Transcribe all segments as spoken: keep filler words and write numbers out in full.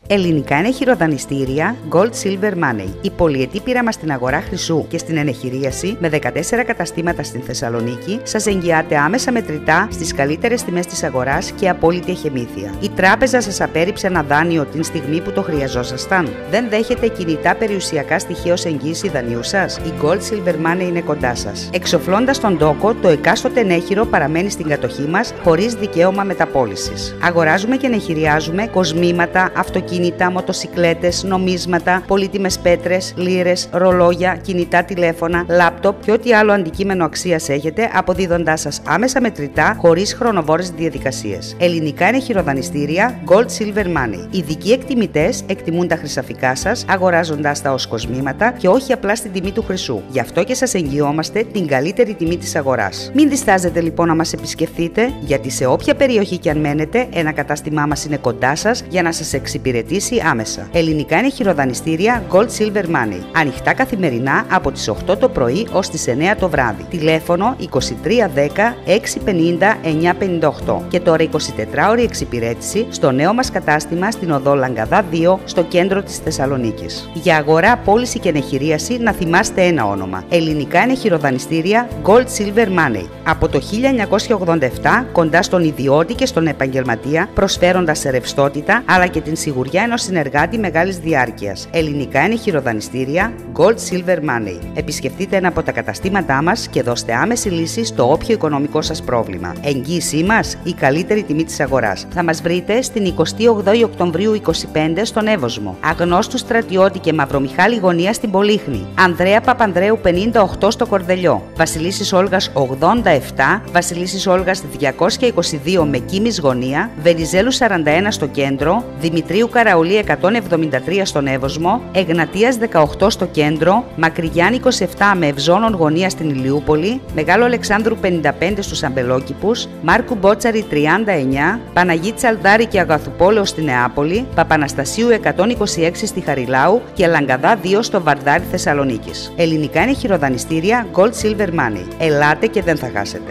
Ελληνικά ενεχειροδανιστήρια Gold Silver Money. Η πολυετή πείραμα στην αγορά χρυσού και στην ενεχειρίαση με δεκατέσσερα καταστήματα στην Θεσσαλονίκη σας εγγυάται άμεσα μετρητά στις καλύτερες τιμές της αγοράς και απόλυτη εχεμήθεια. Η τράπεζα σας απέρριψε ένα δάνειο την στιγμή που το χρειαζόσασταν. Δεν δέχεται κινητά περιουσιακά στοιχεία ως εγγύηση δανείου σας. Η Gold Silver Money είναι κοντά σας. Εξοφλώντας τον τόκο, το εκάστοτε ενέχειρο παραμένει στην κατοχή μας χωρίς δικαίωμα μεταπώλησης. Αγοράζουμε και ενεχειριάζουμε κοσμήματα, αυτοκίνητα, μοτοσικλέτες, νομίσματα, πολύτιμες πέτρες, λίρες, ρολόγια, κινητά τηλέφωνα, λάπτοπ και ό,τι άλλο αντικείμενο αξίας έχετε, αποδίδοντάς σας άμεσα μετρητά χωρίς χρονοβόρες διαδικασίες. Ελληνικά ενεχειροδανιστήρια Gold Silver Money. Ειδικοί εκτιμητές εκτιμούν τα χρυσαφικά σας, αγοράζοντάς τα ως κοσμήματα και όχι απλά στην τιμή του χρυσού. Γι' αυτό και σας εγγυόμαστε την καλύτερη τιμή της αγοράς. Μην διστάζετε λοιπόν να μας επισκεφθείτε, γιατί σε όποια περιοχή και αν μένετε, ένα κατάστημά μας είναι κοντά σας για να σας εξυπηρετήσει άμεσα. Ελληνικά ενεχειροδανιστήρια Gold Silver Money. Ανοιχτά καθημερινά από τις οκτώ το πρωί ως τις εννέα το βράδυ. Τηλέφωνο είκοσι τρία δέκα έξι πενήντα εννιά πενήντα οκτώ και τώρα εικοσιτετράωρη εξυπηρέτηση στο νέο μας κατάστημα στην οδό Λαγκαδά δύο στο κέντρο της Θεσσαλονίκης. Για αγορά, πώληση και ενεχειρίαση να θυμάστε ένα όνομα. Ελληνικά ενεχειροδανιστήρια Gold Silver Money. Από το χίλια εννιακόσια ογδόντα επτά κοντά στον ιδιώτη και στον επαγγελματία, προσφέροντας σε ρευστότητα αλλά και την σιγουριά ενός συνεργάτη μεγάλης διάρκειας. Ελληνικά ενεχειροδανιστήρια Gold Silver Money. Επισκεφτείτε ένα από τα καταστήματά μας και δώστε άμεση λύση στο όποιο οικονομικό σας πρόβλημα. Εγγύησή μας, η καλύτερη τιμή της αγοράς. Θα μας βρείτε στην εικοστή όγδοη Οκτωβρίου είκοσι πέντε στον Εύωσμο, Αγνώστου Στρατιώτη και Μαυρομιχάλη γωνία στην Πολύχνη, Ανδρέα Παπανδρέου πενήντα οκτώ στο Κορδελιό, Βασιλίσσης Όλγας ογδόντα επτά, Βασιλίσσης Όλγας διακόσια είκοσι δύο με Κίμης γωνία, Βενιζέλου σαράντα ένα στο κέντρο, Δημητρίου Καραουλή εκατόν εβδομήντα τρία στον Εύωσμο, Εγνατίας δεκαοκτώ στο κέντρο, Μακρυγιάννη είκοσι επτά με Ευζώνων γωνία στην Ηλιούπολη, Μεγάλο Αλεξάνδρου πενήντα πέντε στους Αμπελόκηπους, Μάρκου Μπότσαρη τριάντα εννιά, Παναγί Τσαλδάρη και Αγαθουπόλεω στη Νεάπολη, Παπαναστασίου εκατόν είκοσι έξι στη Χαριλάου και Λαγκαδά δύο στο Βαρδάρι Θεσσαλονίκης. Ελληνικά ενεχειροδανιστήρια Gold Silver Money. Ελάτε και δεν θα χάσετε.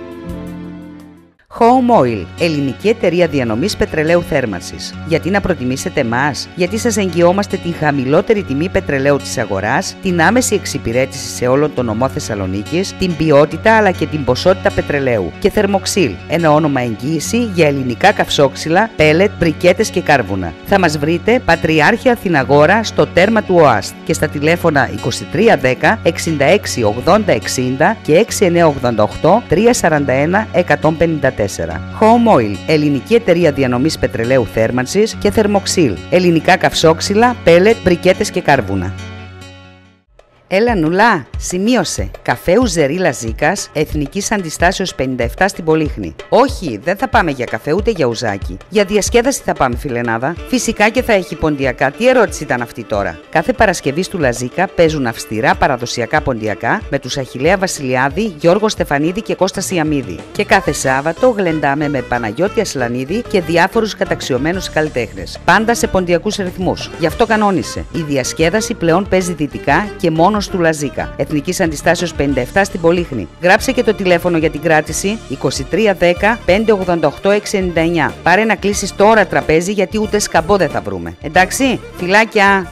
Home Oil, ελληνική εταιρεία διανομής πετρελαίου θέρμανσης. Γιατί να προτιμήσετε εμάς? Γιατί σας εγγυόμαστε την χαμηλότερη τιμή πετρελαίου της αγοράς, την άμεση εξυπηρέτηση σε όλο τον νομό Θεσσαλονίκης, την ποιότητα αλλά και την ποσότητα πετρελαίου. Και Θερμοξύλ, ένα όνομα εγγύηση για ελληνικά καυσόξυλα, πέλετ, μπρικέτες και κάρβουνα. Θα μας βρείτε Πατριάρχη Αθηναγόρα στο τέρμα του ΟΑΣΤ και στα τηλέφωνα είκοσι τρία δέκα εξήντα έξι ογδόντα εξήντα και έξι εννιά ογδόντα οκτώ τρία σαράντα ένα εκατόν πενήντα τέσσερα. Home Oil, ελληνική εταιρεία διανομής πετρελαίου θέρμανσης και Θερμοξύλ, ελληνικά καυσόξυλα, πέλετ, μπρικέτες και κάρβουνα. Έλα νουλά, σημείωσε. Καφέ Ουζερή Λαζίκας, εθνικής αντιστάσεως πενήντα επτά στην Πολύχνη. Όχι, δεν θα πάμε για καφέ ούτε για ουζάκι. Για διασκέδαση θα πάμε, φιλενάδα. Φυσικά και θα έχει ποντιακά. Τι ερώτηση ήταν αυτή τώρα? Κάθε Παρασκευή του Λαζίκα παίζουν αυστηρά παραδοσιακά ποντιακά με τους Αχιλλέα Βασιλιάδη, Γιώργο Στεφανίδη και Κώστα Σιαμίδη. Και κάθε Σάββατο γλεντάμε με Παναγιώτη Ασλανίδη και διάφορους καταξιωμένους καλλιτέχνες. Πάντα σε ποντιακούς ρυθμούς. Γι' αυτό κανόνισε. Η διασκέδαση πλέον παίζει δυτικά και μόνο του Λαζίκα, εθνικής αντιστάσεως πενήντα επτά στην Πολύχνη. Γράψε και το τηλέφωνο για την κράτηση είκοσι τρία δέκα πεντακόσια ογδόντα οκτώ εξακόσια ενενήντα εννιά. Πάρε να κλείσεις τώρα τραπέζι, γιατί ούτε σκαμπό δεν θα βρούμε. Εντάξει, φιλάκια!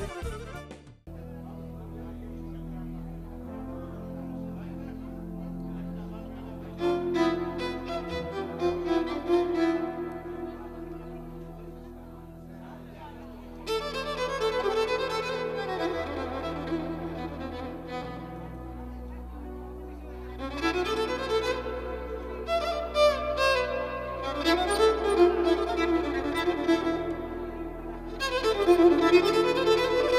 Thank you.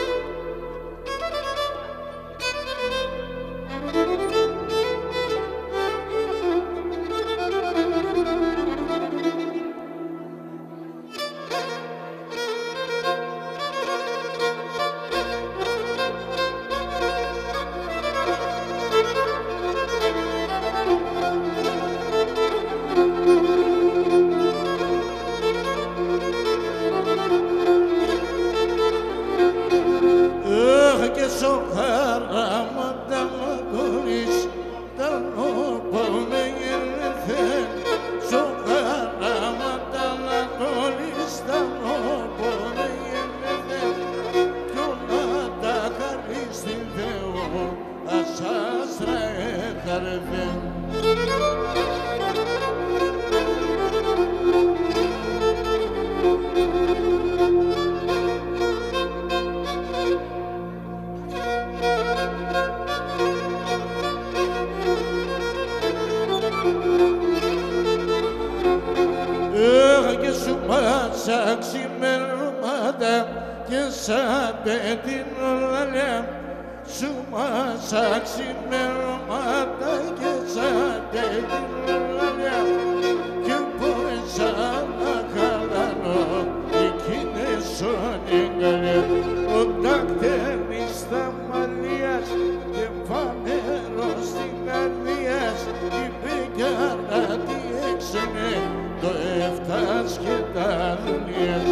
μάτα και σαν την ολαλιά σου μάσα ξημερώματα και σαν την ολαλιά και μπορέσα να χαλάνω εκείνες ονεγκαλιά ο τακτέρνης τα μαλλίας και φανερός στην καρδίας είπε κι άλλα τι έξαινε το έφτας και τα λουνίας.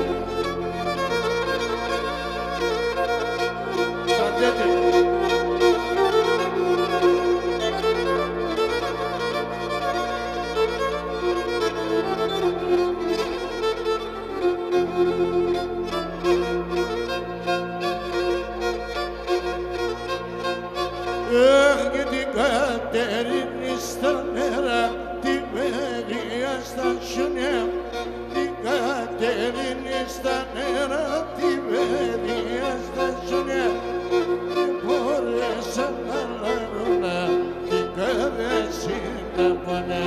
Και την Κατερίνη στα νερά, τη Μερία στα χιόνια, την Κατερίνη στα νερά, τη Μερία στα χιόνια, δεν μπορέσαν να λαρούνε την καρδιά να πονέ.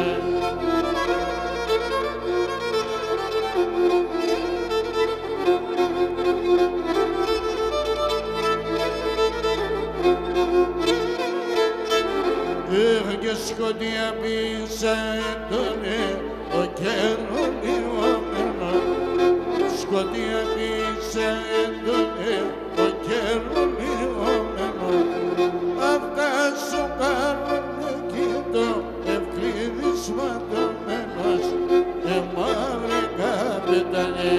Και σκοτία πίσα έντονε ο καιρολιωμένο σκοτία πίσα έντονε ο καιρολιωμένο αυτά σου κάνουν εκεί το ευκλήδης ματωμένος εμαύρε καπετανέ.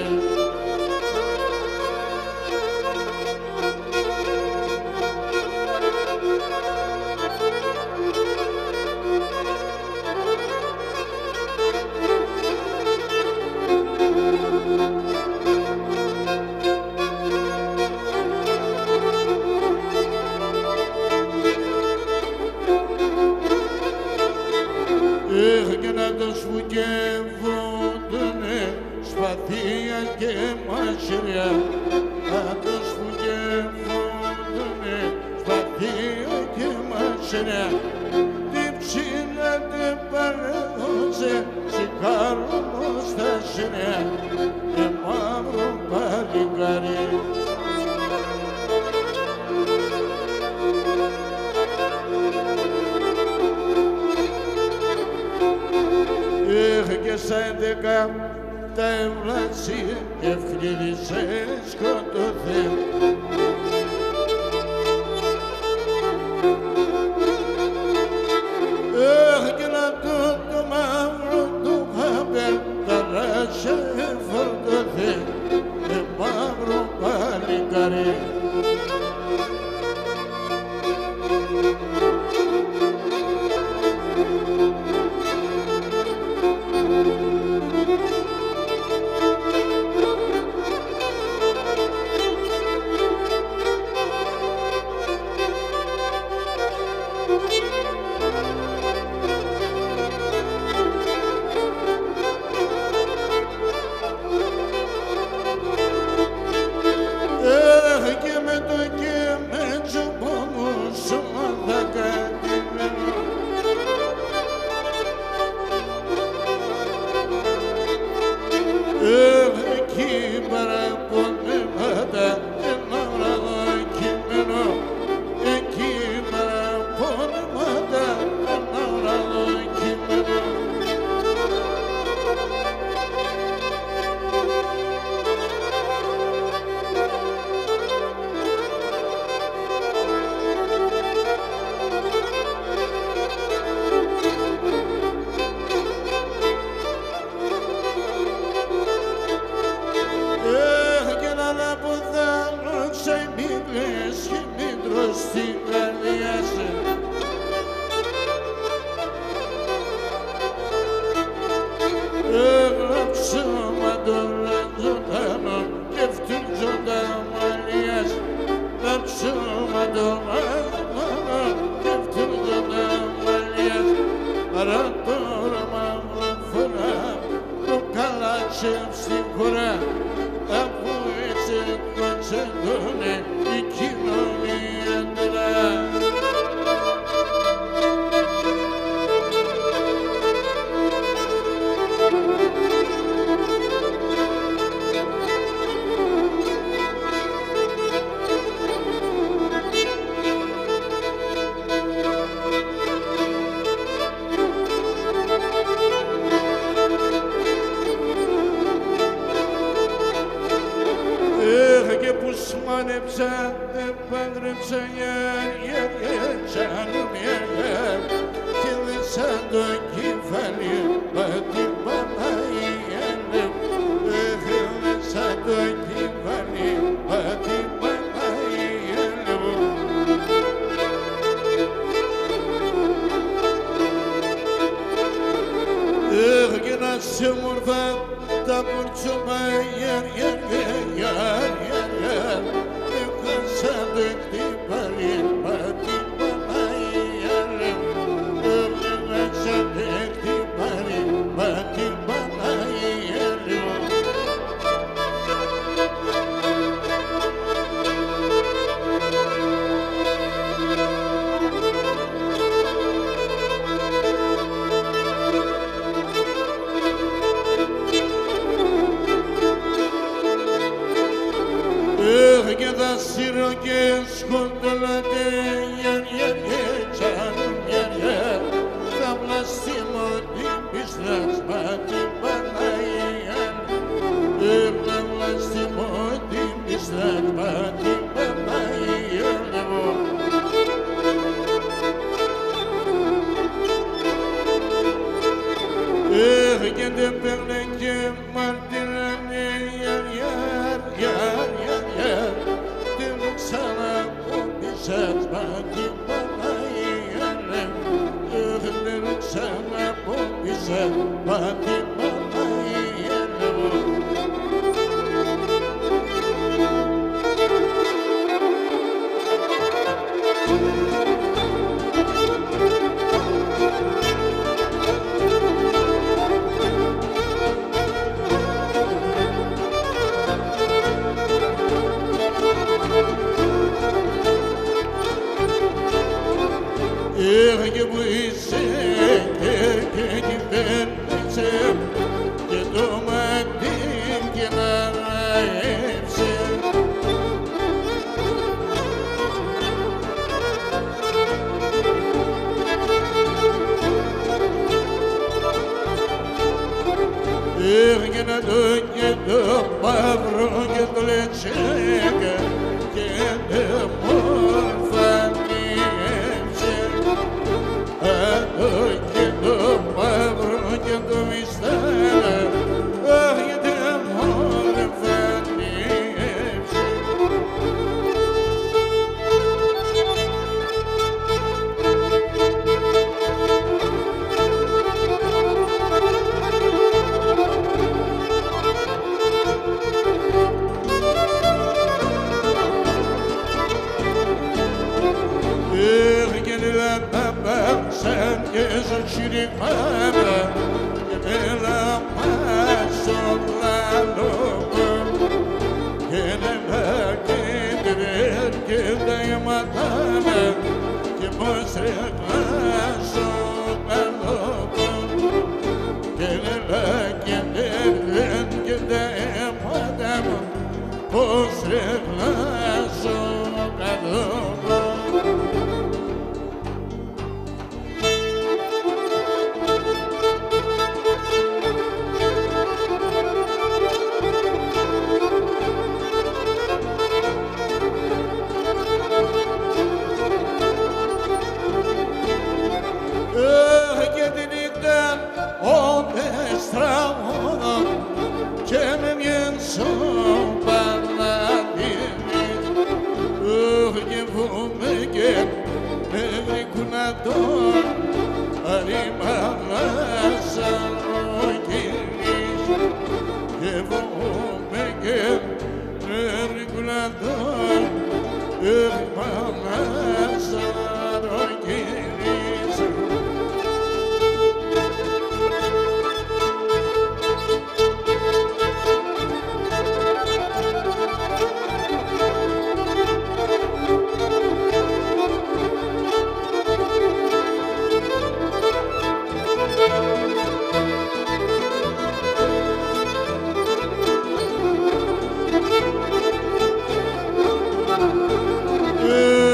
Και να το σφουγγεύοντουνε σπαθία και μαχαιριά να το σφουγγεύοντουνε σπαθία και μαχαιριά την ψήνα την παρέδωσε σηκάρωνο στα σειριά και μαύρο παλικάρι. Και στα έντεκα τα ευλάτσια ευκλήδισε σκοτωθέ. Και να το το μαύρο του χάπερ τα ράσια εφορτωθέ με μαύρο παλικάρι. μάνεψα, δεν πάντρεψα, τσάνουν και δεν σαν το κεφάλι, πατή Παναγιέννε, δεν σαν το κεφάλι, πατή Παναγιέννε. Έγινα σε μορφά τα πορτσόμα, γιαρ, γιαρ, γιαρ, γιαρ, γιαρ, έχασα το εκτύπαλι, πατή Παναγιέννε, έχασα το εκτύπαλι, πατή Παναγιέννε. Και τα σύρω και σκοντολάτε, γιαρ, γιαρ, γιαρ, τσάνουν, γιαρ, γιαρ, θα βλαστήμω την πίστρας, πατή Παναγιέννε, θα βλαστήμω την πίστρας, πατή Παναγιέννε. Έρχεται παίρνε και μαρτυράνε, γιαρ, γιαρ, γιαρ, γιαρ, γιαρ, την ξαναποπίσας, πατή Παναγιέννε, την ξαναποπίσας, πατή Παναγιέννε. Έρχε που είσαι και κυβέρνησε και το μάτι και να ραέψε. Έρχε να το και το μαύρο και το λετσέκα και το μορφανίεψε. Άτο και το μαύρο και το μιστάνα, αχ, γιατί μορφανίεψε. Σαν και ζω τσιριμάνα και μέλα μας στο λαλόπο και νελά και ντερ και τα αιματάνα και πως ρεκλά στο λαλόπο και νελά και ντερ και τα αιματάνα πως ρεκλά στο λαλόπο. Και τη νύχτα όδες τραγούδω και με μιένσω παραδείγνεις. Και φοβούμαι και με βρήκουν τον αρήμαλας αρροκίνης. Και φοβούμαι και με βρήκουν τον αρήμαλας αρροκίνης. Yeah.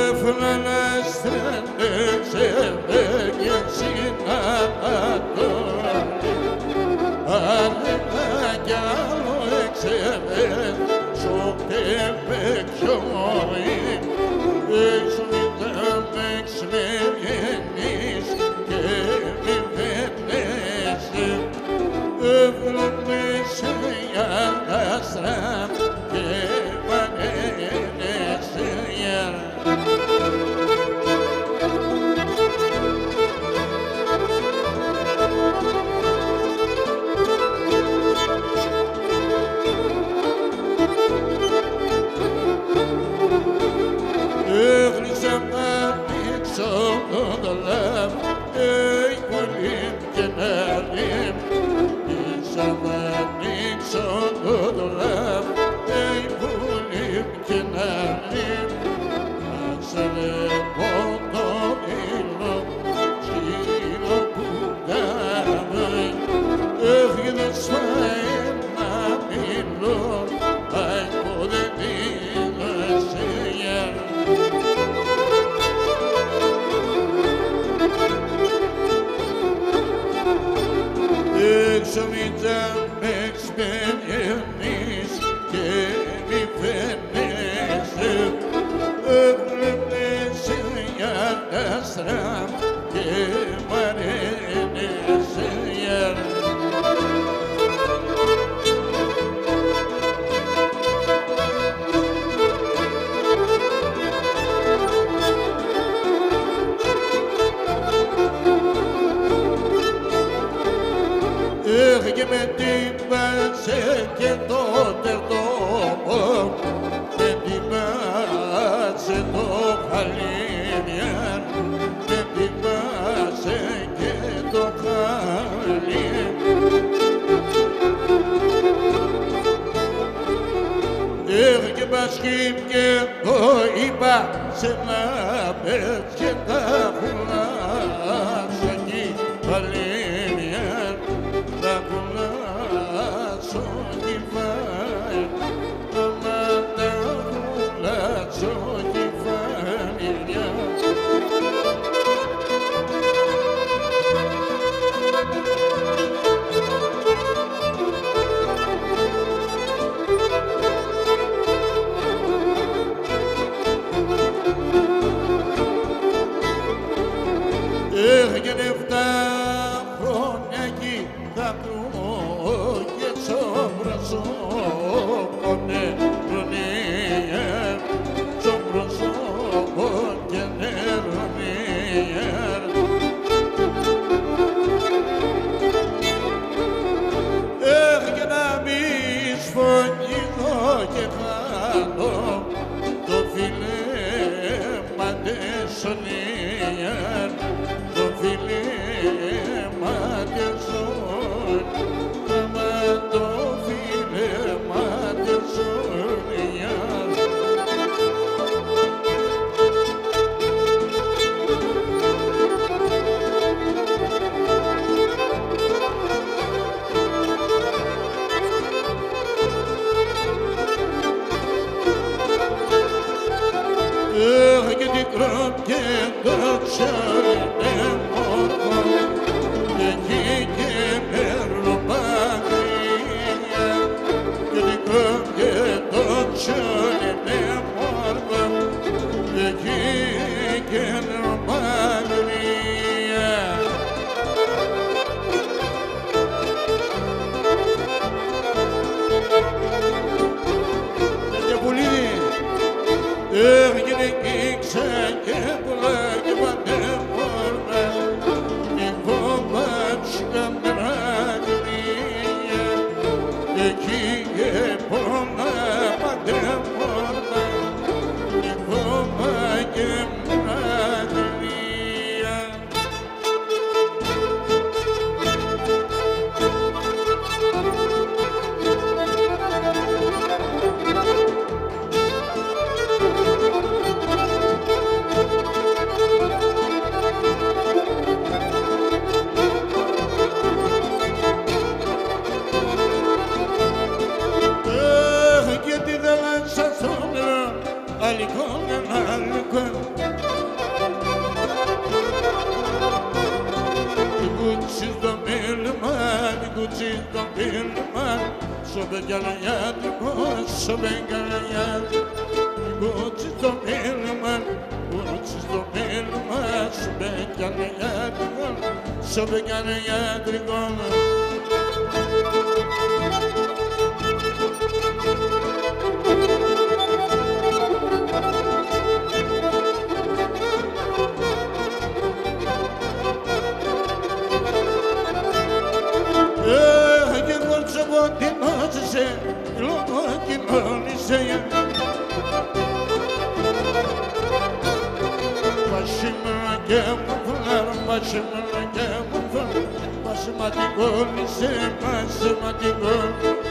Basmatiko, lise, basmatiko.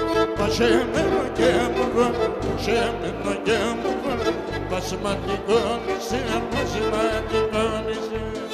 Πασέμενο και μουρό, πασέμενο και μουρό, πασματικό νησί, πασματικό νησί.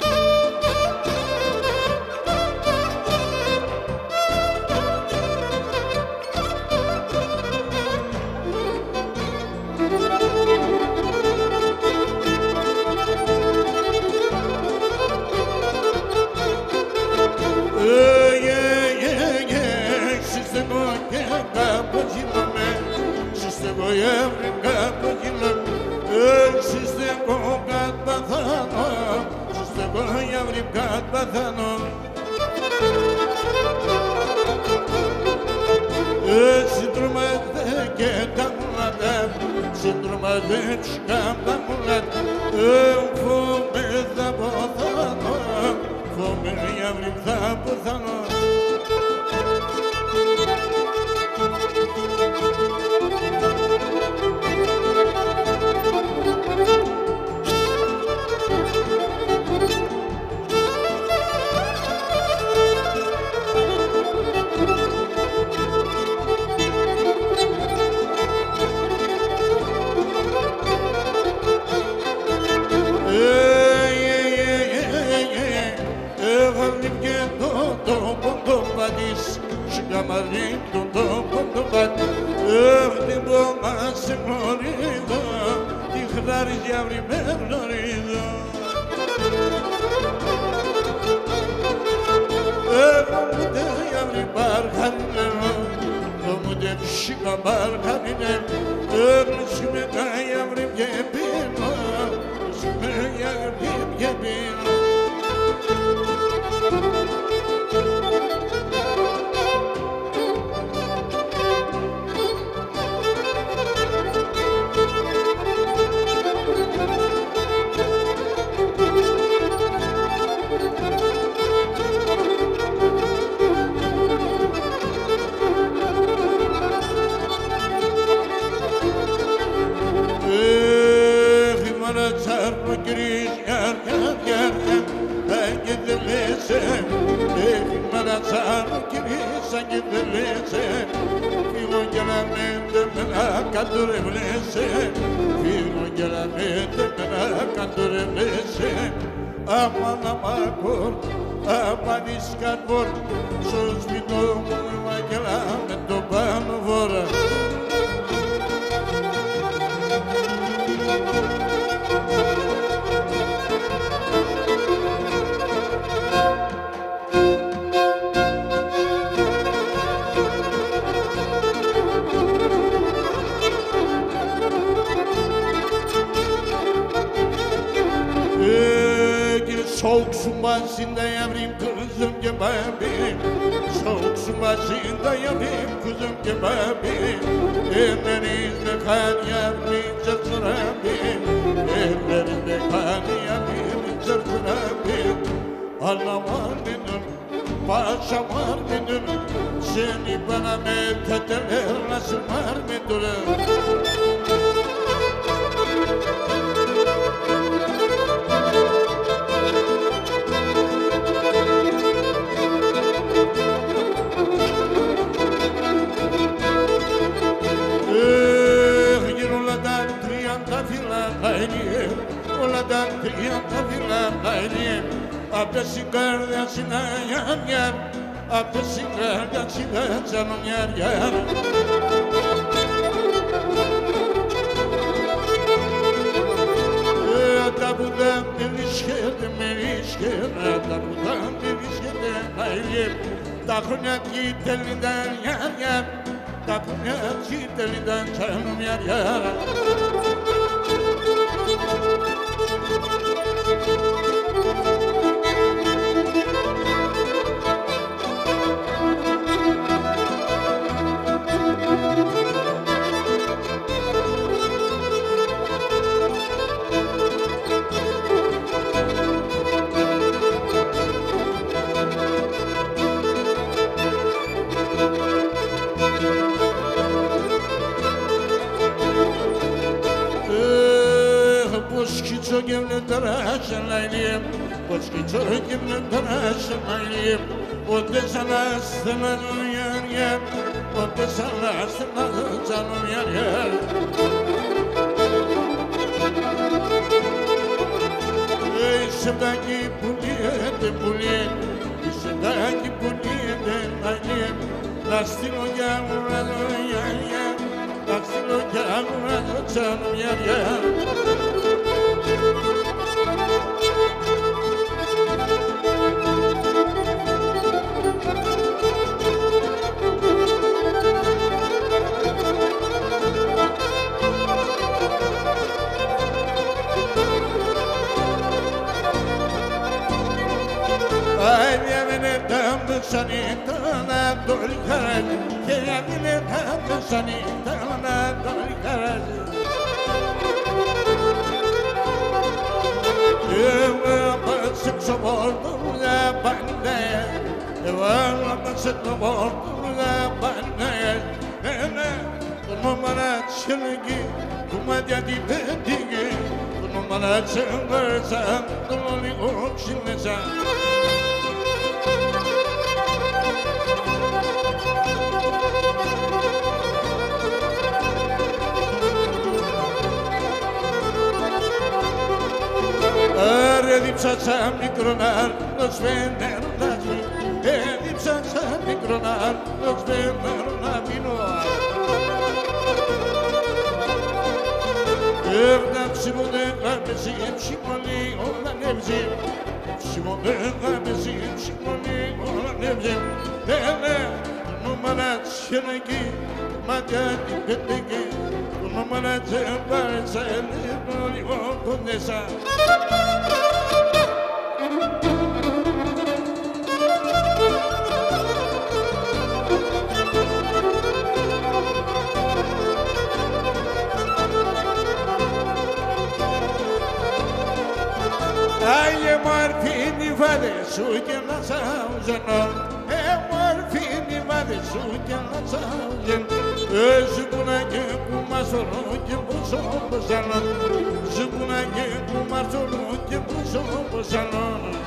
Soğuk su başında yavrum kızım kebabim, soğuk su başında yavrum kızım kebabim. Ellerinde kan yavrum cırcırabim, ellerinde kan yavrum cırcırabim. Allah var benim, paşa var benim, seni bana metheder nasıl var benim? Oladan tριάντα φιλαράκια απ' τα σιγάρια συναγιάρια, απ' τα σιγάρια τσανομιάρια. Τα βουδά με βρίσκεται, με βρίσκεται, τα βουδά με βρίσκεται, τα χρόνια κοίτελιντα νιάρια, τα χρόνια κοίτελιντα τσανομιάρια. Şenleyim, başka çökümle tıraşenleyim. O da sana istemem yer yer, ποτέ σαν άστρα τζάνο μια είσαι τάκι που λύεται που λύεται είσαι τάκι που λύεται να λύεται να στείλω για ουρανό γιαγιά να στείλω για ουρανό τζάνο μια Ay, mi amenetando sanita na dolikaraz, que amenetando sanita na dolikaraz. Eu passo por bordo da bandeira, eu passo por bordo da bandeira. Nena, como marat chengi, como dia di bendige, como marat chenversa, como li oxinesa. Έδιψα σαν μικρονάρ, το σφέντερο να πει. Έδιψα σαν μικρονάρ, το σφέντερο να πίνω. Έρνα ψημονέγα με ζύμ, ψημονή όλα νεύζι. Ψημονέγα με ζύμ, ψημονή όλα νεύζι. Έλε, το μαράτσια να εκεί, μάτια την πεντεκή. Το μαράτσια πάρεσα, έλε, λίγο κοντέσα. Ai, morfini vade su che la sausano, e morfini vade su che la sausano. E zubuna che kuma sono che buso busano, zubuna che kuma sono che buso busano.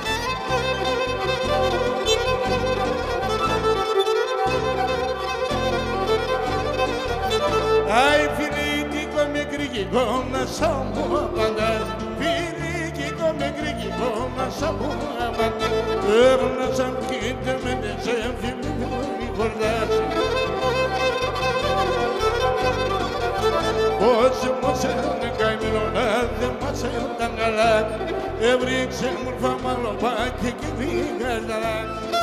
Ai, finiti come grighi con la sambuana, me grigi come sapeva per una sanchita me ne sempre mi guardassi oggi mo se ne cai me lo nade ma se tangala e brick se mo fa malo pa che che vi guarda.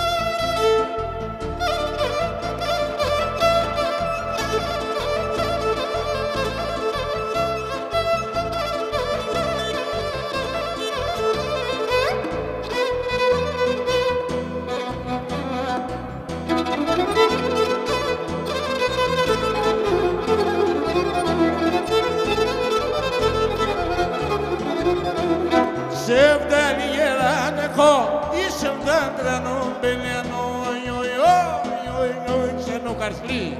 Είσαι δέντρα νομπελιανό, oi, oi, oi, oi, ξένο καρσλί.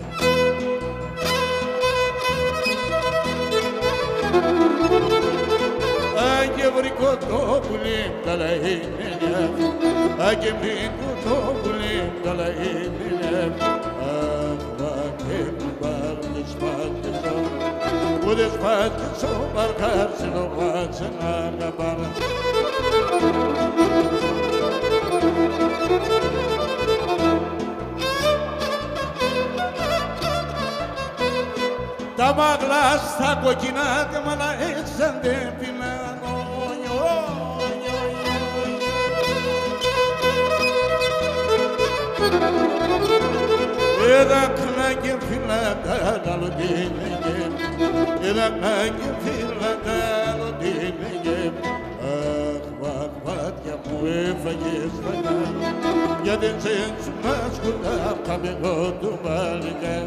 Άγγε βρικό το πουλί, καλά είναι νεύ. Άγγε βρικό το πουλί, καλά είναι νεύ. Αχ, βάκε μου πάρτε σπάτησο, που δε σπάτησο παρκάρσε το πάτσε να αγαπάρα. Τα μαγλά στα κοκκινά και μαλαέσανται πεινάνο. Είδα knagin φιλατά λοντίνεγε, είδα knagin φιλατά λοντίνεγε. Αχ, βαχ, μάτια μου έφαγες φαγά, για δεν σε σου μας κοντά, πάμε εγώ του μάλικα.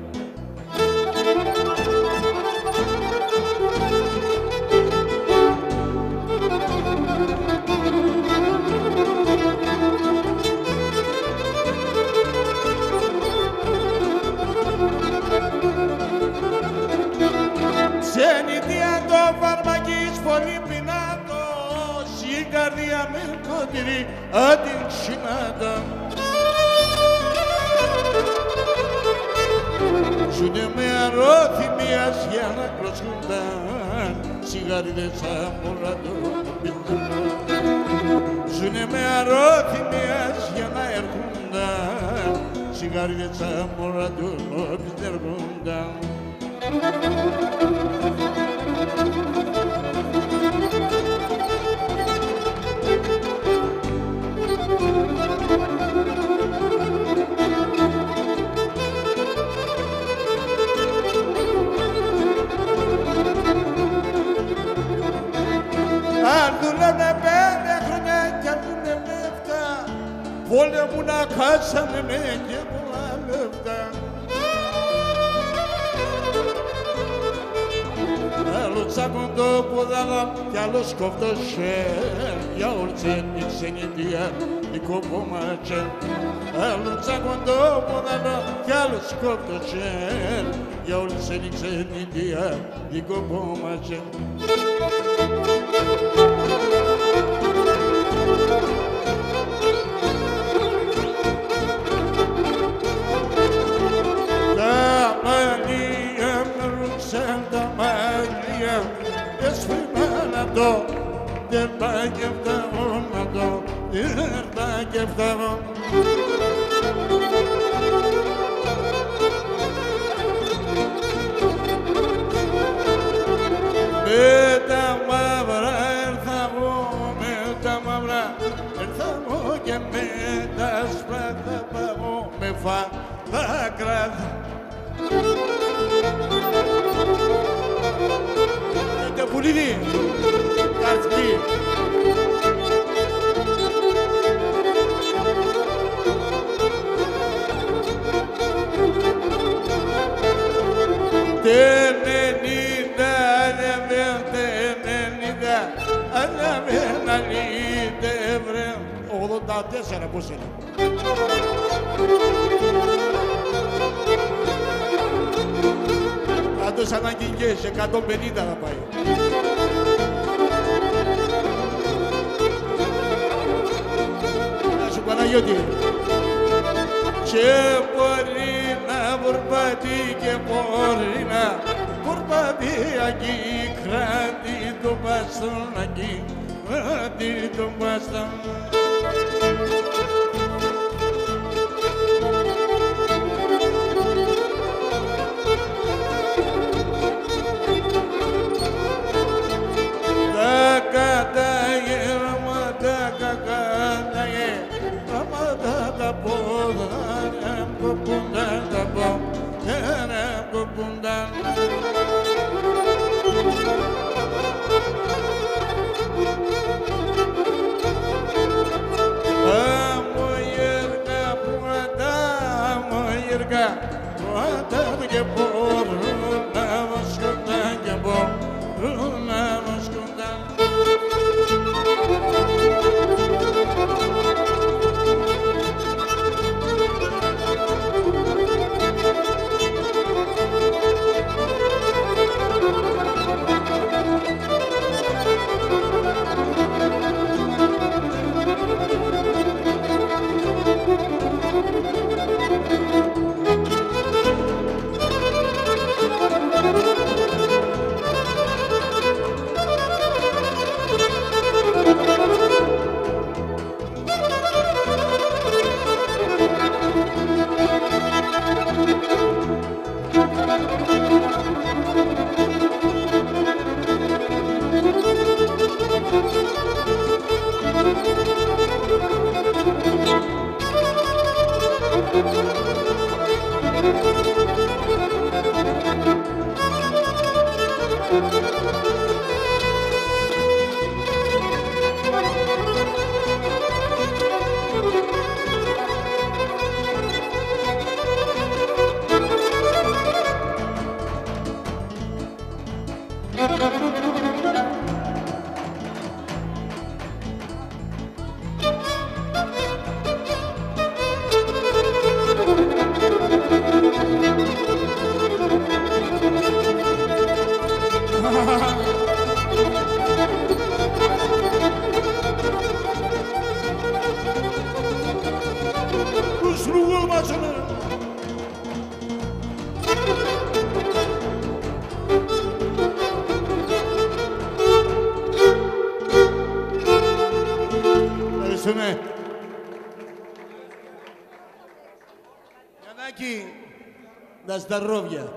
Ξενιτιάντο φαρμακής πολύ πεινάτος, η καρδιά με κοντήρι αντίξινάτα. Ζουνε με αρρώθυμιας για να κλωσκούνταν σιγάριδες από ραντό Ζουνε με αρρώθυμιας για να έρχονταν σιγάριδες από ραντό έρχονταν Αν δούλανε πέντε χρόνια κι αν δούλε με εφτά πόλεμου να χάσανε με και πολλά λεφτά Άλλο τσάκοντο ποδάλα κι άλλο σκοφτώσε για όρτσε την ξενιτία η κοπόματσε Άλλο τσάκοντο ποδάλα κι άλλο σκοφτώσε για όρτσε την ξενιτία η κοπόματσε Τα μαλλιά με ρούξαν τα μαλλιά έσφυμα να το δεν πάει και φταγώ να το δεν πάει και φταγώ Με τα μαύρα έρθα εγώ, με τα μαύρα έρθα εγώ και με τα άσπρα θα παγώ με φαδάκρα. Και πουλίδι, καρτσπί. Τενενίδα, τενενίδα, αναβένα λίτε βρε. ογδόντα τέσσερα πώς είναι. Κάτω σαν αγγιγές, εκατόν πενήντα θα πάει. Να σου Παναγιώτη. Και μπορεί να βορπάτει και μπορεί να βορπάτει εκεί, κράτη το μπαστόν εκεί, κράτη το μπαστόν. Τα κατάγε, ραμάτα κακάταγε, ραμάτα τα πόδα, κοπούνταν τα πόδα, κοπούνταν. Άμμο γέργα πουατά, άμμο γέργα πουατά και μπορούν να βασκοντάν και μπορούν να βασκοντάν. Τους ρούγω μάτσονα. Να σταρόβια.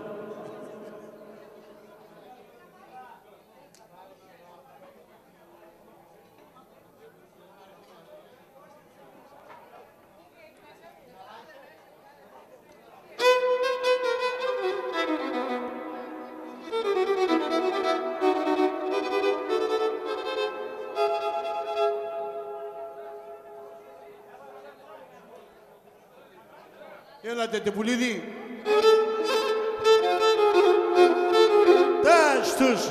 Έλατε τεπουλίδι. Τας τους.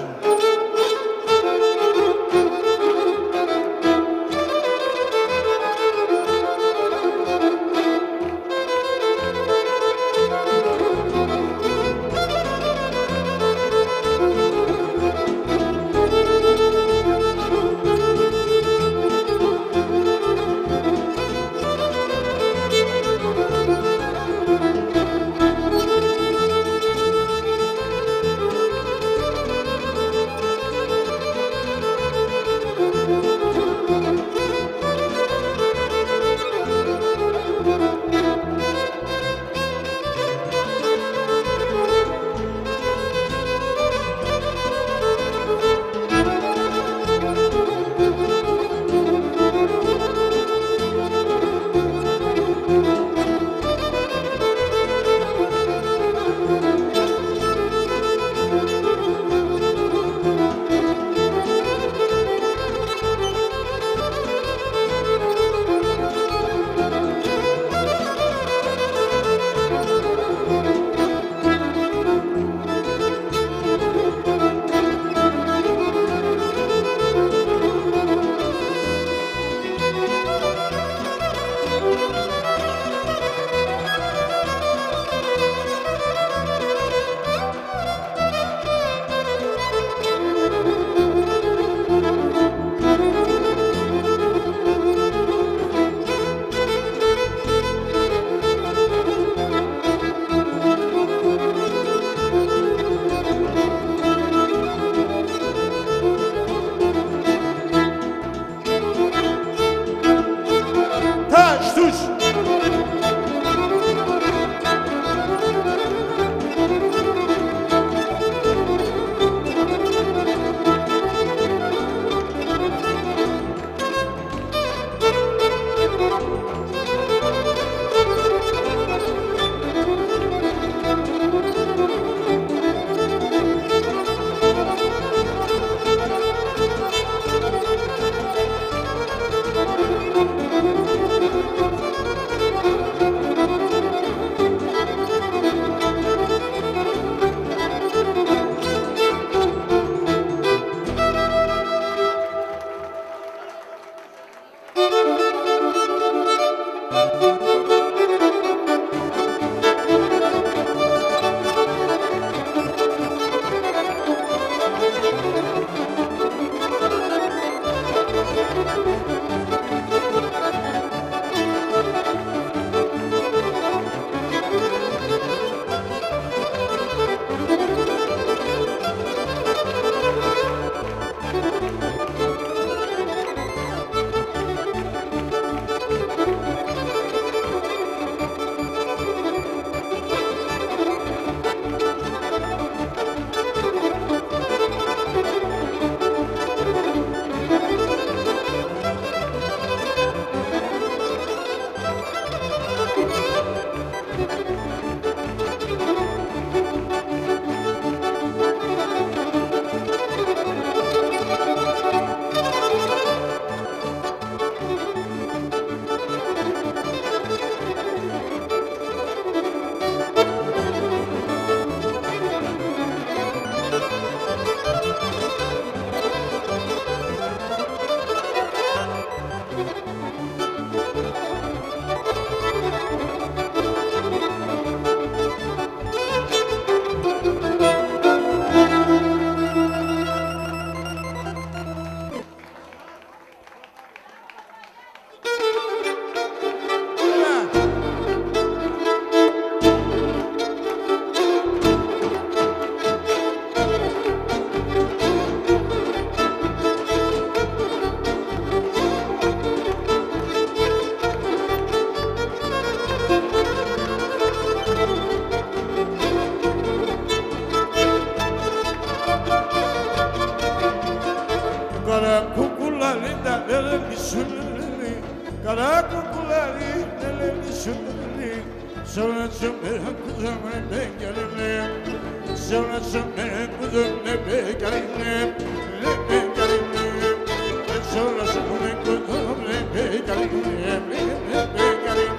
Linda, Lily, Sunny, Caraco, Pulari, Lily, Sunny, so let's a man with a big name, so let's a man with a big name, big name, so let's a man with a big name, big name.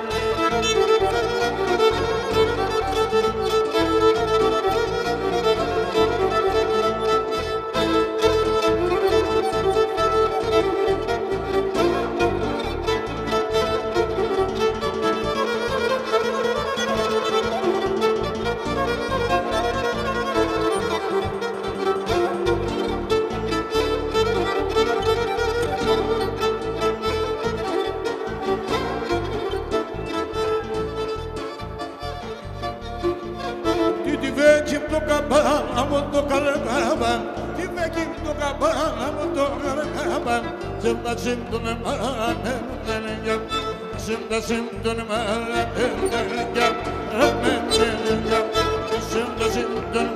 Simdun ma'anen simda simdun ma'anen simda simdun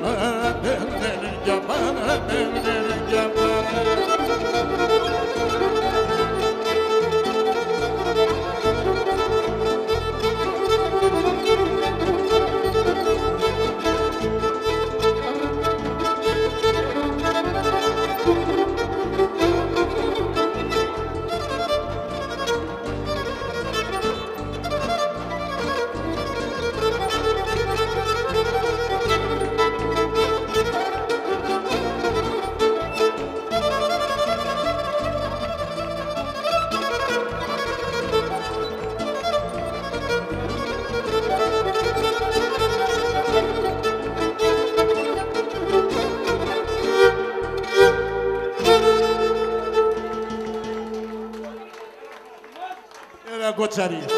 Κοτσαρία.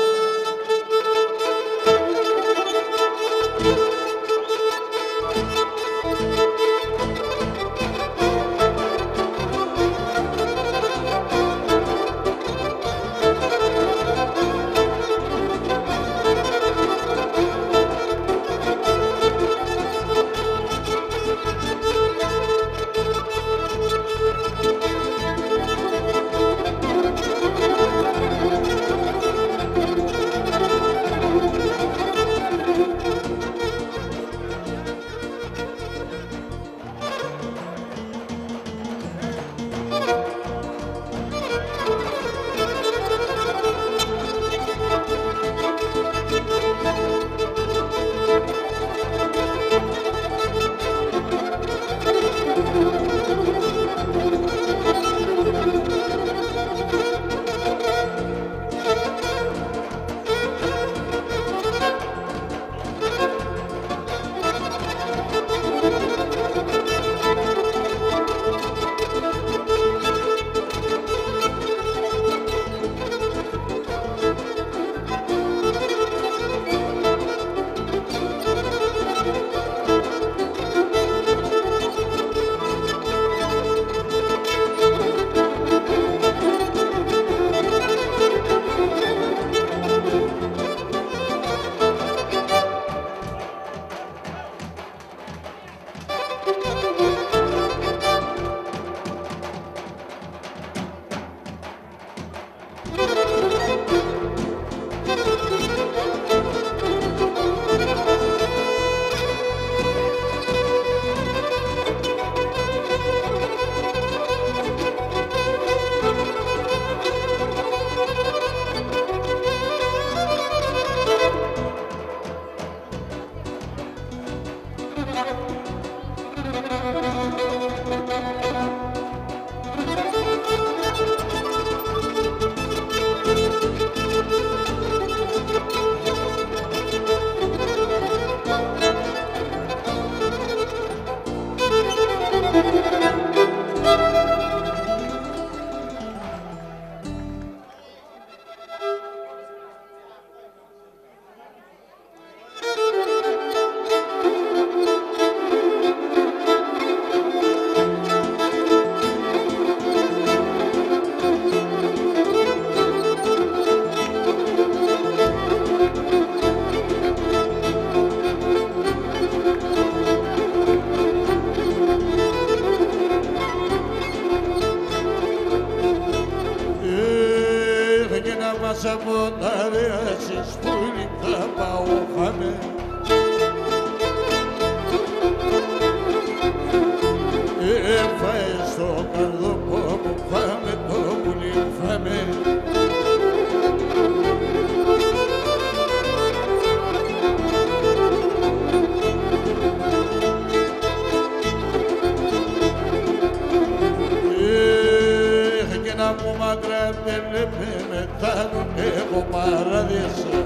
από τα ρέασεις που νύχτα πάω χάμε. Έφαε στο καρδόπο μου, φάμε το πουλί, φάμε. Να μου μακρά δεν λέμε μετά τον έχω παράδεισο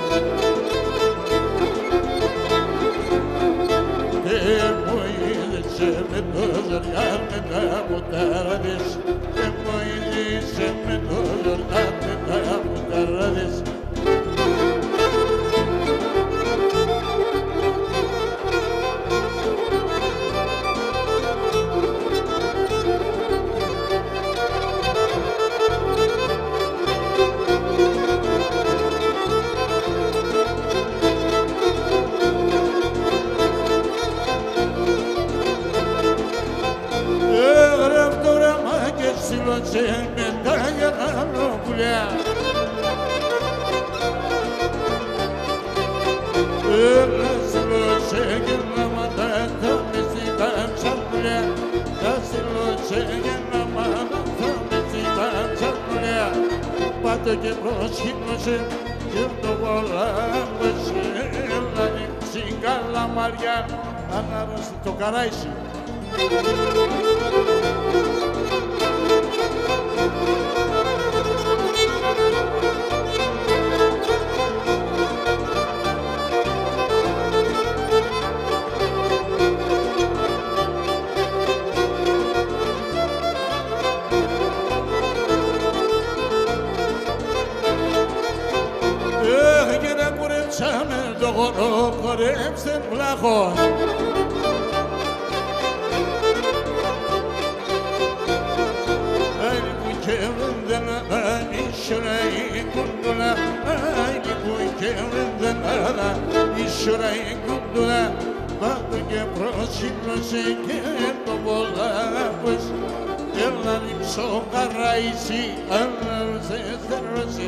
και μου είδησε με το ζωριάρ μετά μου ταράδεις και μου είδησε με το ζωριάρ μετά μου ταράδεις. Σε μετά για να πουλιά έλα στυλώσε και να ματάτα με σιγά τσαπουλιά τα στυλώσε και να ματάτα με σιγά τσαπουλιά πάτω και προσχύμνωσε και το βολάμωσε έλα νύψη καλαμαριά ανάρρωστη το καράισι. Κορέψαμε το χορό, κορέψτε βλάχο. Άινι που κέρδεν ίσορα η κουντούλα, άινι που κέρδεν ίσορα η κουντούλα, πάτω και προσύμνωσε και το βολάπος, έλα ρίψω καράισι, άναρσε θερώσει.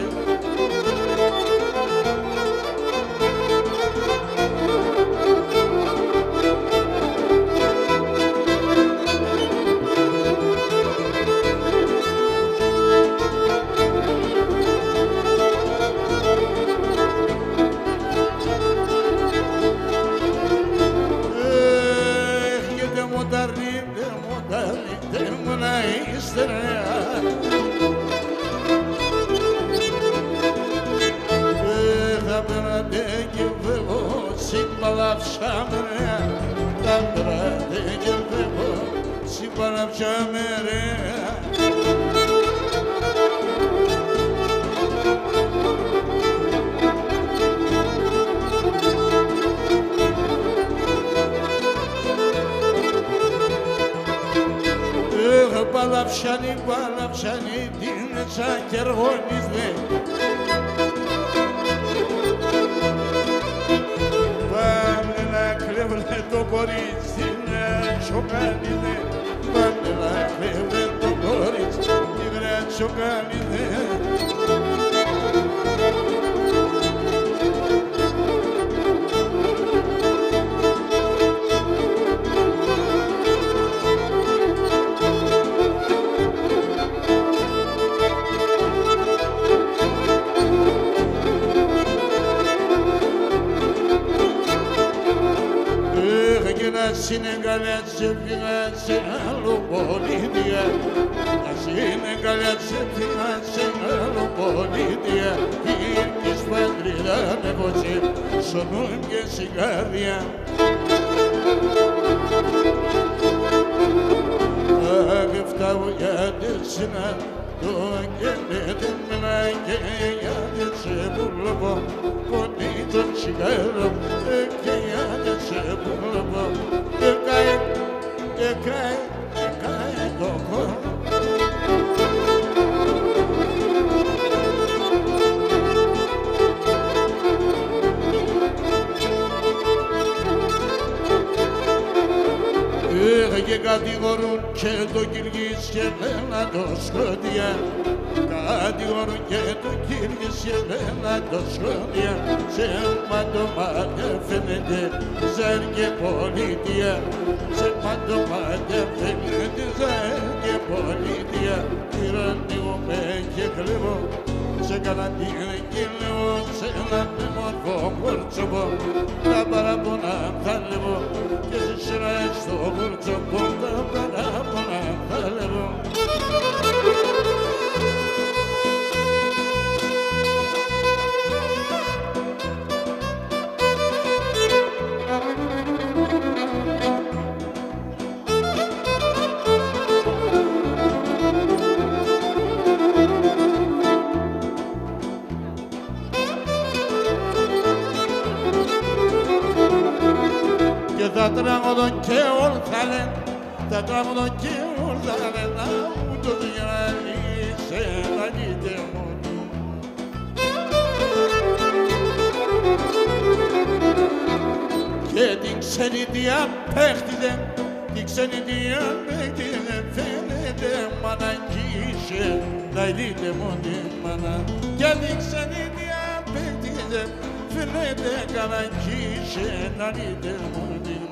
Παλαψάνι, παλαψάνι, την τσακεργόνης δε. Πάμε να κλέβλε το κορίτσι, να τσοκάνει δε. Πάμε να κλέβλε το κορίτσι, να τσοκάνει δε. Συνεγκαλιά σε φύγα σε άλλο πολίτια, τα συνεγκαλιά σε φύγα σε άλλο πολίτια, της πατρίδα με βοτσί, σωνούν και σιγάρια. Αγεφτά για τεσσίνα, το αγγελέτε μένα και για τεσσεβούλοπο, πονεί τον σιγάρο και για τεσσεβούλοπο. Εκαέ, εκαέ, εκαέ το χώρο. Και κατηγορούν και το Κυργής και λένα το σκοτία. Κατηγορούν και το Κυργής και λένα το σκοτία. Σε μάτωμάτια φαίνεται ζάρ και πολιτεία. Σε μάτωμάτια φαίνεται ζάρ και πολιτεία. Τυραννιούμαι και κλέβω σε καλαντήρι και λέω σε έναν μορφό κορτσοπό. Τα παράπονα θα λεβώ και σε σειρά στο κορτσοπό. Τα παράπονα θα λεβώ. Θα τραγωδώ και όλα θα λένε, θα τραγωδώ και όλα θα λένε, να μου το διαλύσε να γείτε μόνο. Και την ξενιτιά παίχτησε, την ξενιτιά παίχτησε, φαίνεται μανακίσε, να γείτε μόνο μάνα. Και την ξενιτιά παίχτησε, φαίνεται κανακίσε, να γείτε μόνο.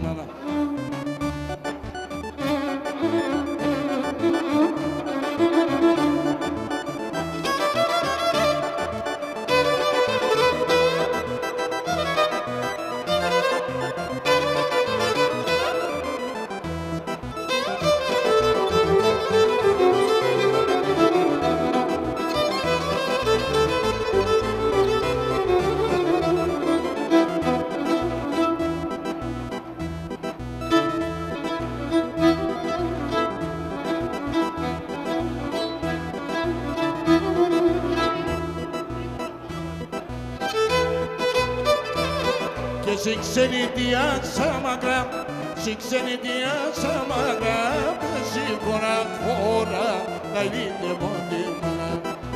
Si ξενιτιά σαν μακρά, si ξενιτιά σαν μακρά, πέσει χώρα χώρα, να δείτε μόνοι μάνα.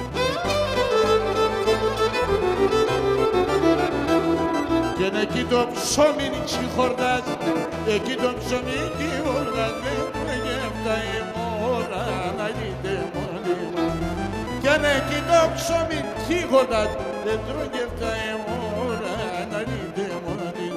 Και είναι εκεί το ψωμί νίτσι χορτάς, εκεί το ψωμί νίτσι χορτάς, δεν τρώγε αυτά η μόρα, να δείτε μόνοι μάνα. Και είναι εκεί το ψωμί νίτσι χορτάς, δεν τρώγε αυτά η μόρα, να δείτε μόνοι.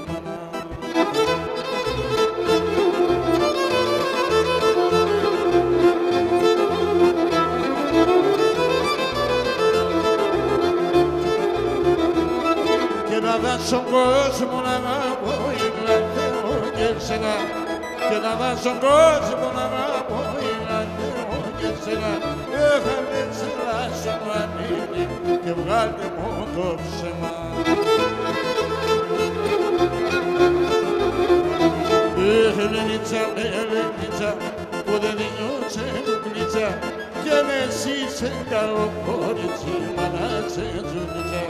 Να δω στον κόσμο να αγαπώ Ιγλαντέο και σένα. Και να δω στον κόσμο να αγαπώ Ιγλαντέο και σένα. Έχανε ψηλά στο πλανήτη και βγάλτε μου το ψέμα. Ελενίτσα, Ελενίτσα, που δεν δίνωσε κουκλίτσα και με εσύ σε καλό κόριτσι μάνα σε τζουνίτσα.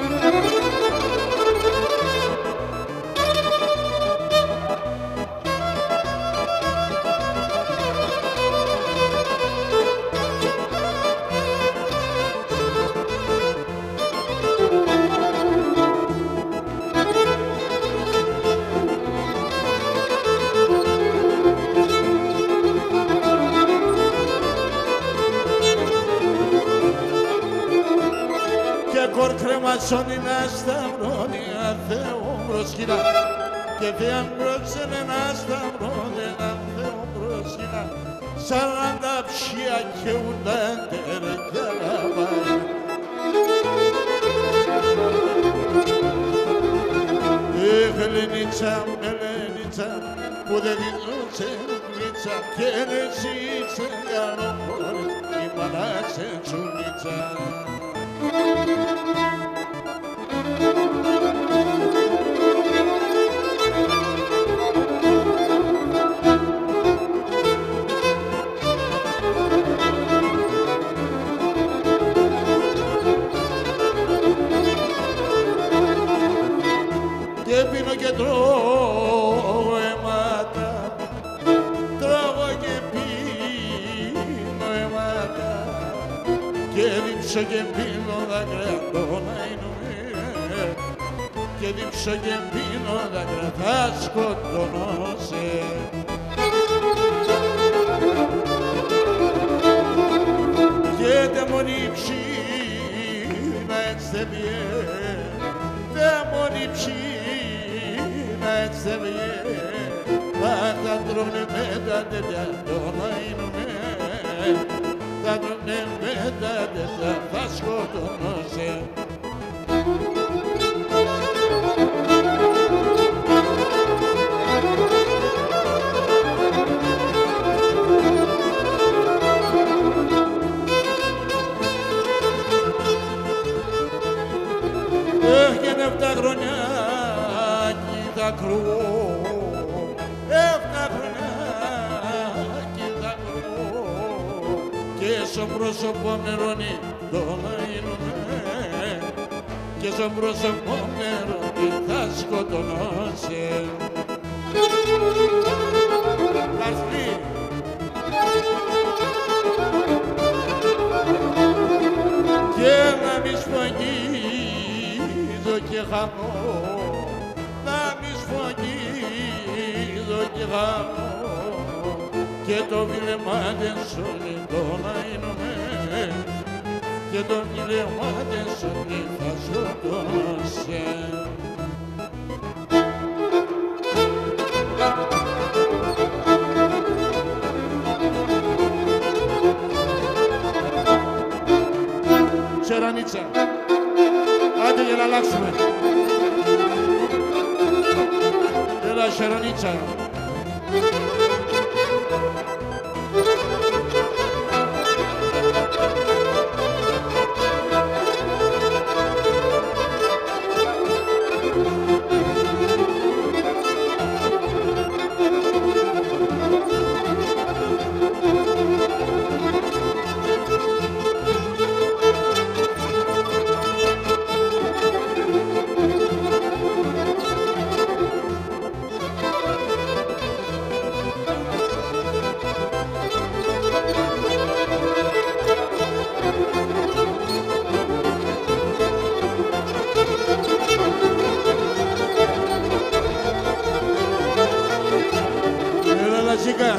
Κρεμασόνι να σταυρώνει αν Θεό προσκυνά και Θεάν πρόξενε να σταυρώνει αν Θεό προσκυνά σαράντα ψία και ουδέτερε και λαβάει. Έχ, Ελενίτσα, Ελενίτσα, που δεν δίνωσε γλίτσα και εσύ σε γαλοπόρες η μάνα σε τσουνίτσα. Και πίνω και τρώω αίματα, τρώω και πίνω αίματα και δίψω και πίνω δάκρυα το ναϊνούμε και δίψω και πίνω δάκρυα θα σκοτώνω σε. μόνιψη να ετσεβιέ, δε μόνιψη να ετσεβιέ, θα τα τρώνε με τα τέτοια το μαϊνούμε, θα τρώνε με τα τέτοια θα σκοτώνωσε. Έχετε εφτά χρόνια κι θα κρούω, εφτά χρόνια κι θα κρούω και στο πρόσωπο μερώνει το λαϊνούμε και στο πρόσωπο μερώνει θα σκοτωνώσε. Λασπή και να μη σφαγγίζω και χαμώ, να μη σφαγγίζω και χαμώ και το βιλεμά δεν σώνει το λαϊνούμε και το βιλεμά δεν σώνει θα σκοτώνωσε. Σερανίτσα, άντε για να αλλάξουμε. Έλα Σερανίτσα. Λαζίκα.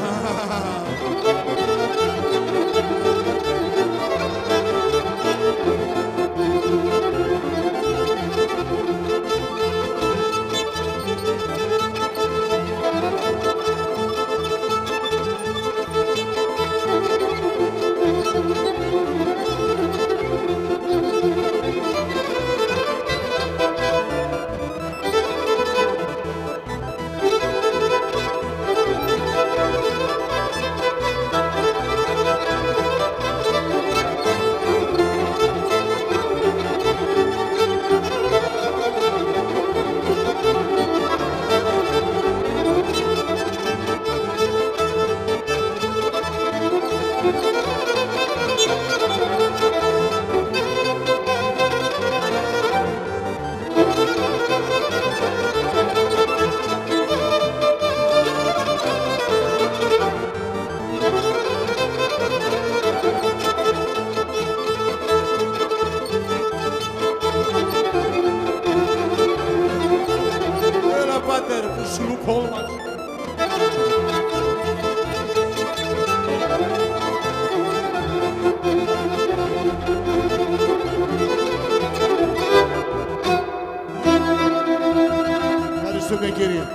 Ευχαριστούμε κύριε.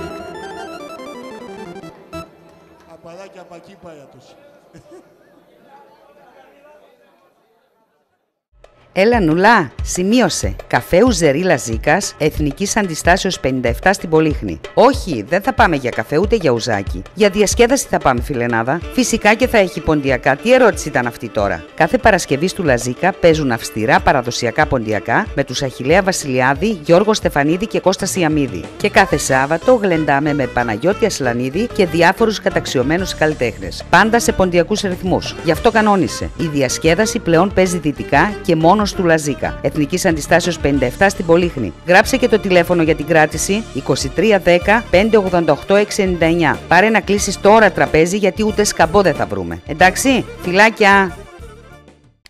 Απαδάκια από εκεί πάει άτος. Έλα νουλά, σημείωσε. Καφέ Ουζερή Λαζίκας, Εθνικής Αντιστάσεως πενήντα επτά στην Πολύχνη. Όχι, δεν θα πάμε για καφέ ούτε για ουζάκι. Για διασκέδαση θα πάμε, φιλενάδα. Φυσικά και θα έχει ποντιακά. Τι ερώτηση ήταν αυτή τώρα. Κάθε Παρασκευή του Λαζίκα παίζουν αυστηρά παραδοσιακά ποντιακά με τους Αχιλλέα Βασιλιάδη, Γιώργο Στεφανίδη και Κώστα Σιαμίδη. Και κάθε Σάββατο γλεντάμε με Παναγιώτη Ασλανίδη και διάφορους καταξιωμένους καλλιτέχνες. Πάντα σε ποντιακούς ρυθμούς. Γι' αυτό κανόνισε. Η διασκέδαση πλέον παίζει δυτικά και μόνο του Λαζίκα. Εθνικής Αντιστάσεως πενήντα επτά στην Πολύχνη. Γράψε και το τηλέφωνο για την κράτηση είκοσι τρία δέκα πεντακόσια ογδόντα οκτώ εξακόσια ενενήντα εννιά. Πάρε να κλείσεις τώρα τραπέζι γιατί ούτε σκαμπό δεν θα βρούμε. Εντάξει, φιλάκια!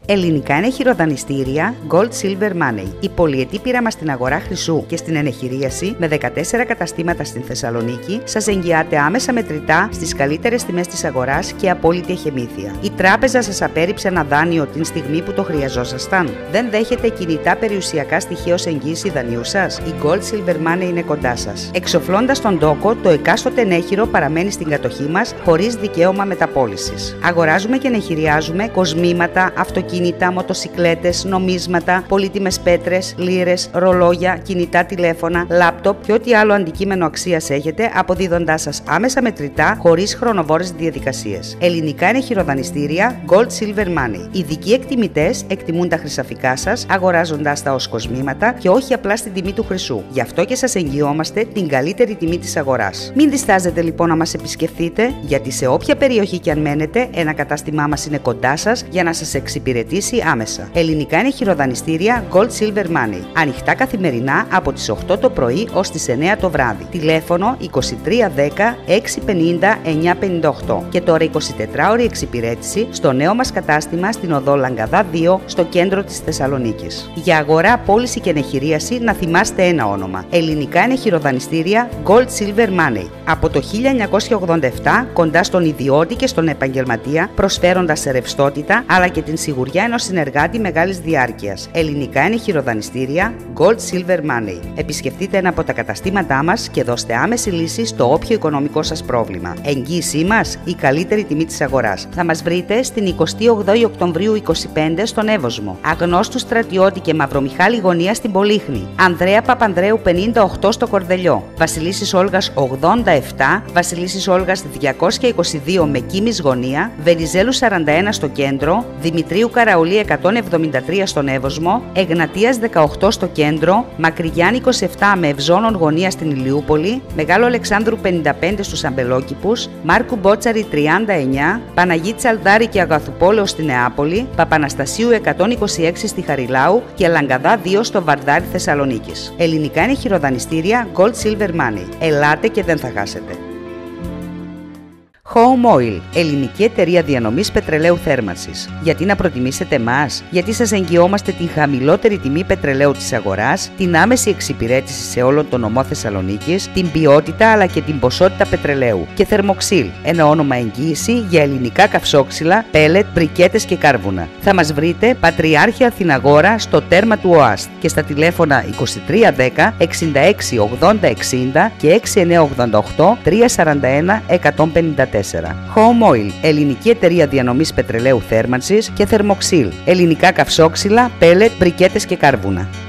Ελληνικά ενεχειροδανιστήρια Gold Silver Money. Η πολυετή πείραμα στην αγορά χρυσού και στην ενεχειρίαση με δεκατέσσερα καταστήματα στην Θεσσαλονίκη σας εγγυάται άμεσα μετρητά στις καλύτερες τιμές της αγοράς και απόλυτη εχεμήθεια. Η τράπεζα σας απέρριψε ένα δάνειο την στιγμή που το χρειαζόσασταν. Δεν δέχεται κινητά περιουσιακά στοιχεία ως εγγύηση δανείου σας. Η Gold Silver Money είναι κοντά σας. Εξοφλώντας τον τόκο, το εκάστοτε ενέχειρο παραμένει στην κατοχή μας χωρίς δικαίωμα μεταπώλησης. Αγοράζουμε και ενεχειριάζουμε κοσμήματα, αυτοκίνητα, μοτοσικλέτες, νομίσματα, πολύτιμες πέτρες, λίρες, ρολόγια, κινητά τηλέφωνα, λάπτοπ και ό,τι άλλο αντικείμενο αξίας έχετε, αποδίδοντάς σας άμεσα μετρητά χωρίς χρονοβόρες διαδικασίες. Ελληνικά ενεχειροδανιστήρια Gold Silver Money. Ειδικοί εκτιμητές εκτιμούν τα χρυσαφικά σας, αγοράζοντάς τα ως κοσμήματα και όχι απλά στην τιμή του χρυσού. Γι' αυτό και σας εγγυόμαστε την καλύτερη τιμή της αγοράς. Μην διστάζετε λοιπόν να μας επισκεφθείτε, γιατί σε όποια περιοχή και αν μένετε, ένα κατάστημά μας είναι κοντά σας για να σας εξυπηρετήσει άμεσα. Ελληνικά ενεχειροδανιστήρια Gold Silver Money. Ανοιχτά καθημερινά από τις οκτώ το πρωί ως τις εννέα το βράδυ. Τηλέφωνο είκοσι τρία δέκα έξι πενήντα εννιά πενήντα οκτώ και τώρα εικοσιτετράωρη εξυπηρέτηση στο νέο μας κατάστημα στην οδό Λαγκαδά δύο στο κέντρο της Θεσσαλονίκης. Για αγορά, πώληση και ενεχειρίαση να θυμάστε ένα όνομα. Ελληνικά ενεχειροδανιστήρια Gold Silver Money. Από το χίλια εννιακόσια ογδόντα επτά κοντά στον ιδιώτη και στον επαγγελματία, προσφέροντας σε ρευστότητα αλλά και την σιγουριά ενός συνεργάτη μεγάλης διάρκειας. Ελληνικά ενεχειροδανιστήρια Gold Silver Money. Επισκεφτείτε ένα από τα καταστήματά μας και δώστε άμεση λύση στο όποιο οικονομικό σας πρόβλημα. Εγγύησή μας, η καλύτερη τιμή της αγοράς. Θα μας βρείτε στην εικοστή όγδοη Οκτωβρίου είκοσι πέντε στον Εύωσμο, Αγνώστου Στρατιώτη και Μαυρομιχάλη γωνία στην Πολύχνη, Ανδρέα Παπανδρέου πενήντα οκτώ στο Κορδελιό, Βασιλίσσης Όλγας ογδόντα επτά, Βασιλίσσης Όλγας διακόσια είκοσι δύο με Κίμης γωνία, Βενιζέλου σαράντα ένα στο κέντρο, Δημητρίου Καραουλή εκατόν εβδομήντα τρία στον Εύωσμο, Εγνατίας δεκαοκτώ στο κέντρο, Μακρυγιάννη είκοσι επτά με Ευζώνων γωνία στην Ηλιούπολη, Μεγάλο Αλεξάνδρου πενήντα πέντε στους Αμπελόκηπους, Μάρκου Μπότσαρη τριάντα εννιά, Παναγί Τσαλδάρη και Αγαθουπόλεω στη Νεάπολη, Παπαναστασίου εκατόν είκοσι έξι στη Χαριλάου και Λαγκαδά δύο στο Βαρδάρι Θεσσαλονίκης. Ελληνικά ενεχειροδανιστήρια Gold Silver Money. Ελάτε και δεν θα χάσετε. Home Oil, ελληνική εταιρεία διανομής πετρελαίου θέρμανσης. Γιατί να προτιμήσετε εμάς? Γιατί σας εγγυόμαστε την χαμηλότερη τιμή πετρελαίου της αγοράς, την άμεση εξυπηρέτηση σε όλο τον νομό Θεσσαλονίκης, την ποιότητα αλλά και την ποσότητα πετρελαίου. Και Θερμοξύλ, ένα όνομα εγγύηση για ελληνικά καυσόξυλα, πέλετ, μπρικέτες και κάρβουνα. Θα μας βρείτε Πατριάρχη Αθηναγόρα στο τέρμα του ΟΑΣΤ και στα τηλέφωνα είκοσι τρία δέκα εξήντα έξι ογδόντα εξήντα και έξι εννιά ογδόντα οκτώ τρία σαράντα ένα εκατόν πενήντα τέσσερα. Home Oil, ελληνική εταιρεία διανομής πετρελαίου θέρμανσης και Θερμοξύλ, ελληνικά καυσόξυλα, πέλετ, μπρικέτες και κάρβουνα.